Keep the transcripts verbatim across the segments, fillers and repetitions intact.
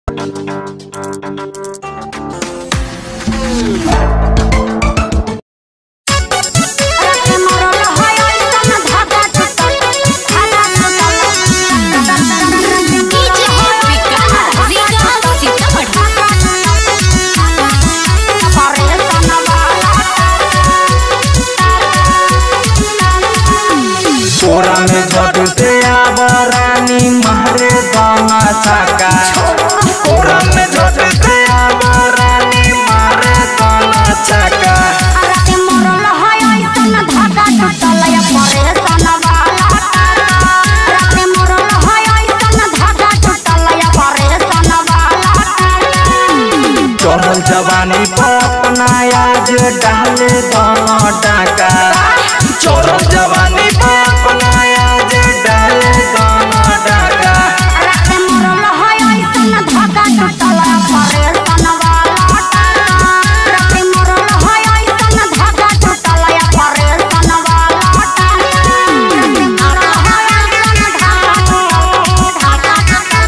झटते आबरानी महरे दाना छका पूरा में झटते आबरानी महरे दाना छका राते मरल है ऐसन धागा टूटल या परेशान वाला राते मरल है ऐसन धागा टूटल या परेशान वाला चढ़ल जवानी पर अपना आज डाले दाना डाका चढ़ल जवानी पर अपना आज डाले दाना डाका राते मरल है ऐसन धागा टूटल या परेशान वाला राते मरल है ऐसन धागा टूटल या परेशान वाला राते मरल है ऐसन धागा धागा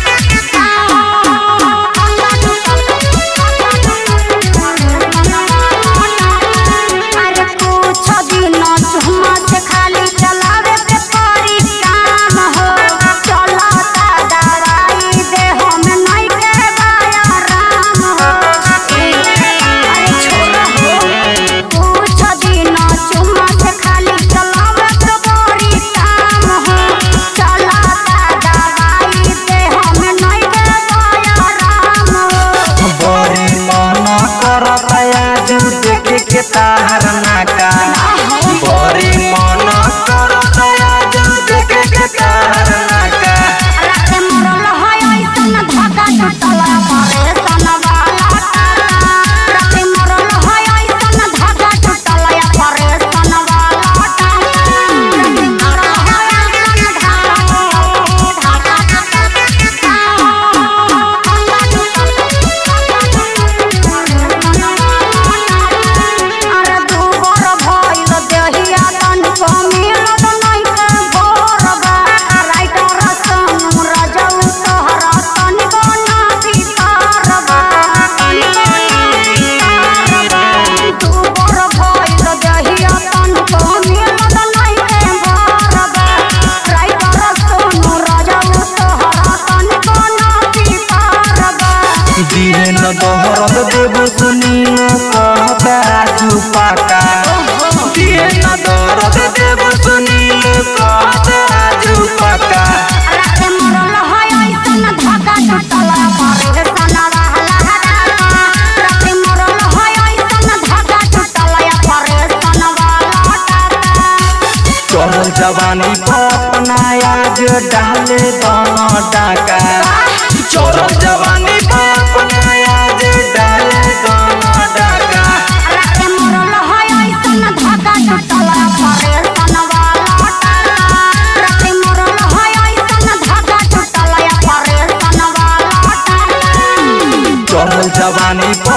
अरे कुछ दिन चुम्मा से खाली चलावे पे परी काम हो चलता दवाई देह में नहीं के बाया राम हो अरे छोड़ा हो कुछ दिन चुम्मा से खाली चलावे पे परी काम हो चलता दवाई देह में नहीं के बाया राम हो बड़ी मन करत आज देखे के तार नाका बड़ी मन करत आज देखे के तार नाका राते मरल है ऐसन धागा टूटल परेशान वाला राते मरल है ऐसन धागा टूटल परेशान वाला राते मरल है ऐसन धागा धागा अरे दूबर भइल देहिया तनिको मिलत नहीं के भोरबा राइटर सोनू राजऊ तोहरा तनिको ना बिकारबा दूबर भइल देहिया तनिको मिलत नहीं के भोरबा राइटर सोनू राजऊ तोहरा तनिको ना बिकारबा दिन दोहरत देव सुनील कहत राजू पाका दिन दोहरत देव सुनील कहत राजू पाका राते मरल है ऐसन धागा टूटल परेशान वाला राते मरल है ऐसन धागा टूटल परेशान वाला चढ़ल जवानी पर अपना आज डाले दाना डाका चढ़ल जवानी पर अपना आज डाले दाना डाका राते मरल है ऐसन धागा टूटल परेशान वाला राते मरल है ऐसन धागा टूटल परेशान वाला चढ़ल जवानी